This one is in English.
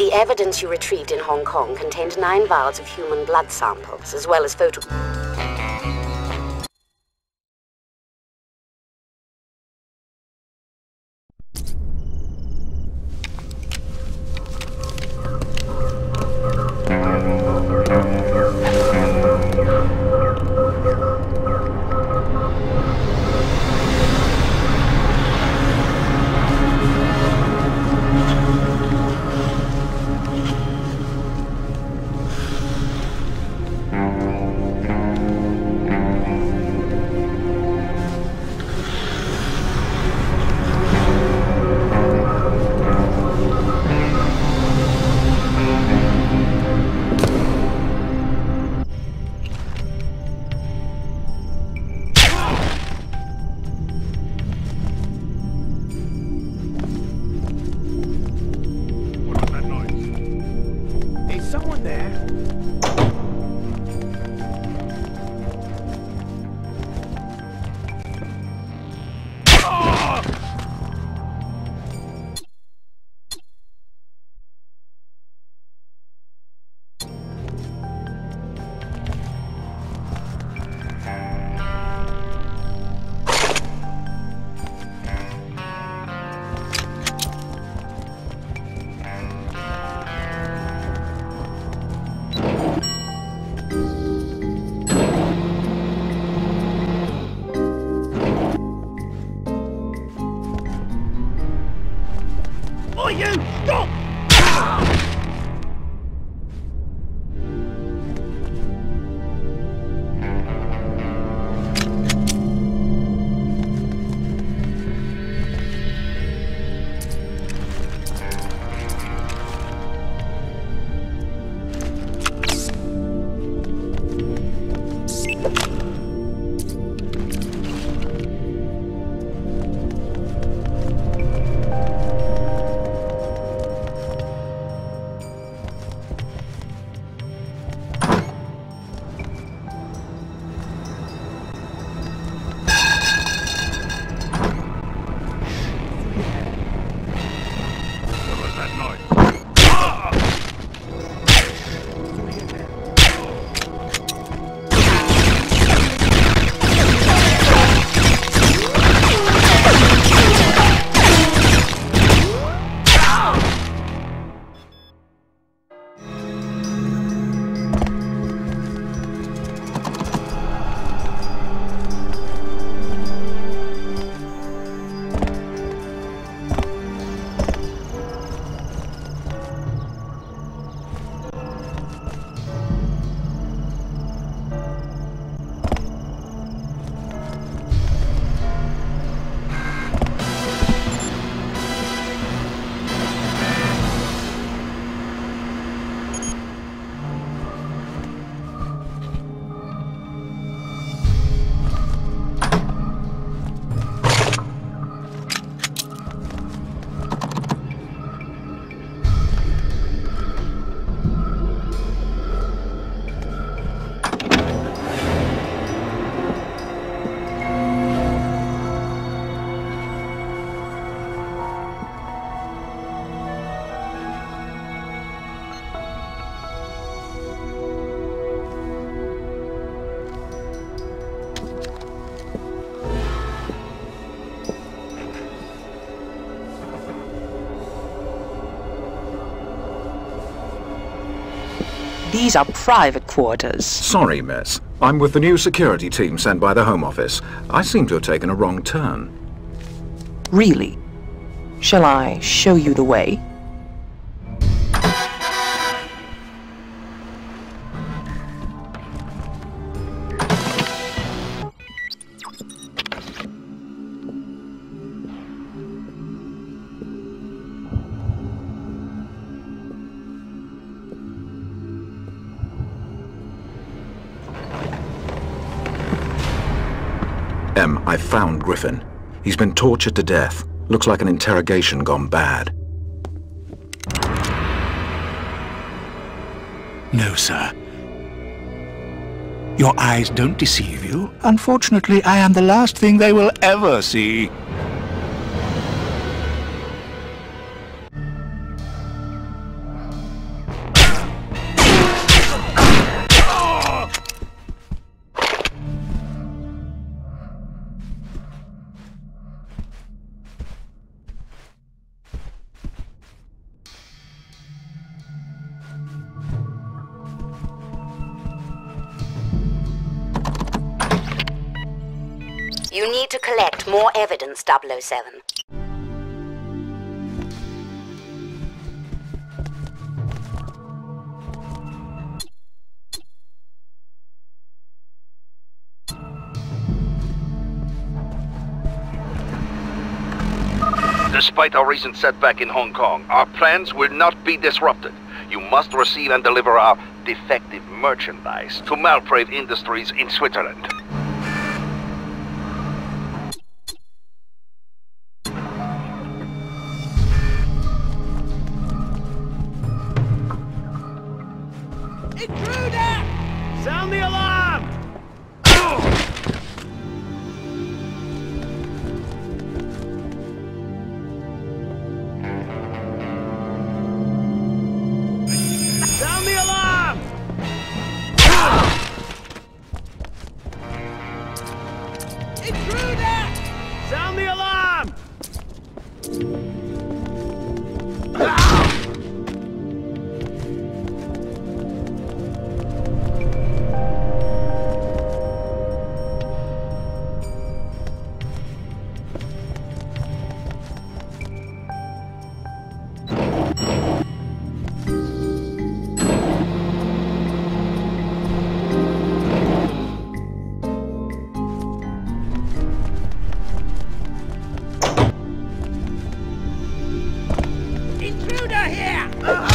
The evidence you retrieved in Hong Kong contained 9 vials of human blood samples, as well as photographs. These are private quarters. Sorry, miss. I'm with the new security team sent by the Home Office. I seem to have taken a wrong turn. Really? Shall I show you the way? I found Griffin. He's been tortured to death. Looks like an interrogation gone bad. No, sir. Your eyes don't deceive you. Unfortunately, I am the last thing they will ever see. You need to collect more evidence, 007. Despite our recent setback in Hong Kong, our plans will not be disrupted. You must receive and deliver our defective merchandise to Malprave Industries in Switzerland. Intruder! Sound the alarm! Sound the alarm! Intruder! Sound the alarm! Intruder here!